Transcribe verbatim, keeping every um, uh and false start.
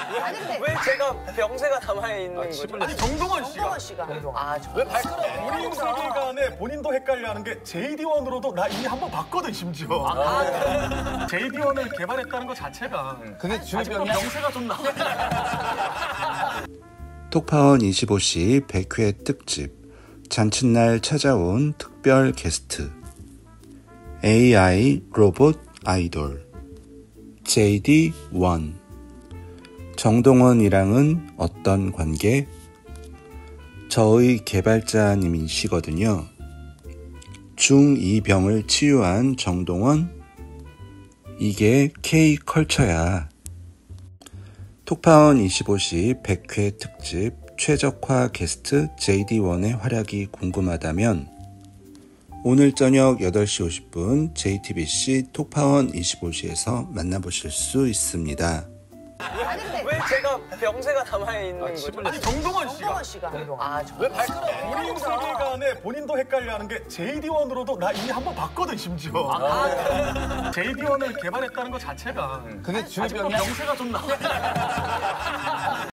아니 근데 왜 제가 병세가 남아있는 거죠? 아니 정동원 씨가. 정동원 씨가. 아, 저- 왜 발끈을 본인 세계관에 본인도 헷갈려하는 게 제이디원으로도 나 이미 한번 봤거든 심지어. 아, 제이디원을 개발했다는 것 자체가 그게 아직도 중이병이야? 명세가 좀 나. 톡파원 이십오 시 백 회 특집 잔칫날 찾아온 특별 게스트 에이아이 로봇 아이돌 제이디원 정동원이랑은 어떤 관계? 저의 개발자님이시거든요. 중이 병을 치유한 정동원? 이게 K컬처야. 톡파원 이십오 시 백 회 특집 최적화 게스트 제이디원의 활약이 궁금하다면 오늘 저녁 여덟 시 오십 분 제이티비씨 톡파원 이십오 시에서 만나보실 수 있습니다. 아니 근데 왜 제가 병세가 남아있는 거죠? 아니 정동원 씨가. 정동원 씨가. 아, 저- 왜 발끈을 본인 세계관에 본인도 헷갈려하는 게 제이디원으로도 나 이미 한번 봤거든 심지어. 아, 제이디원을 개발했다는 것 자체가 그게 아직도 중이병이야? 명세가 좀 나.